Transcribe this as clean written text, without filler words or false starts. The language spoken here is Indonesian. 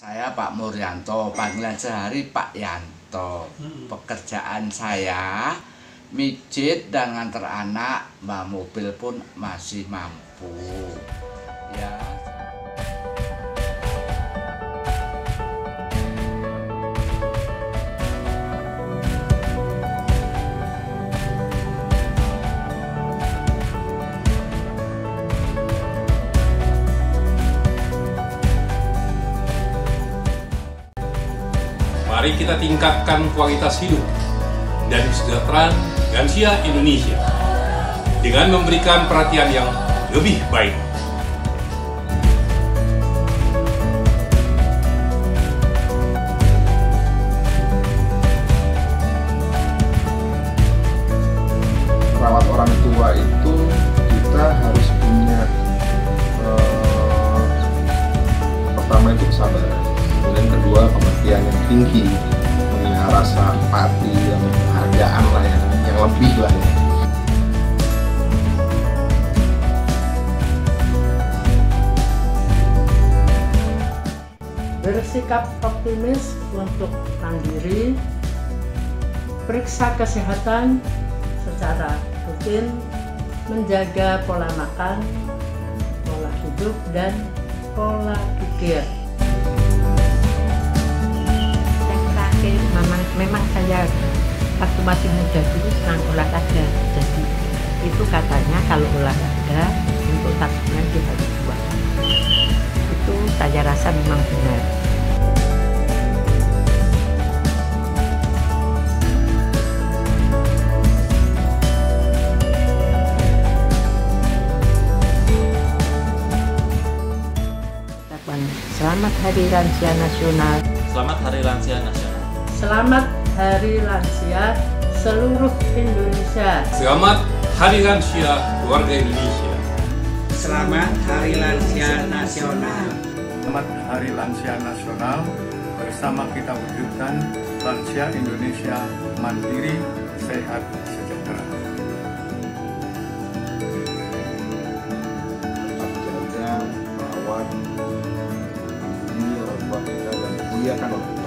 Saya Pak Muryanto, panggilan sehari Pak Yanto. Pekerjaan saya mijit dan nganter anak, bawa mobil pun masih mampu. Ya. Mari kita tingkatkan kualitas hidup dan kesejahteraan lansia Indonesia dengan memberikan perhatian yang lebih baik. Merawat orang tua itu kita harus punya pertama itu kesabaran, kemudian kedua pengertian yang tinggi, punya rasa empati, yang penghargaan lah, yang lebih lah ya. Bersikap optimis untuk mandiri, periksa kesehatan secara rutin, menjaga pola makan, pola hidup, dan pola pikir. Yang terakhir, memang saya waktu masih muda dulu senang olahraga. Jadi itu katanya kalau olahraga untuk takutnya kita harus buat. Itu saya rasa memang benar. Selamat Hari Lansia Nasional. Selamat Hari Lansia Nasional. Selamat Hari Lansia seluruh Indonesia. Selamat Hari Lansia Keluarga Indonesia. Selamat Hari Lansia Nasional. Selamat Hari Lansia Nasional. Bersama kita wujudkan lansia Indonesia mandiri, sehat, sejahtera. Jaga, merawat, ini orang tua kita dan muliakan orang tua.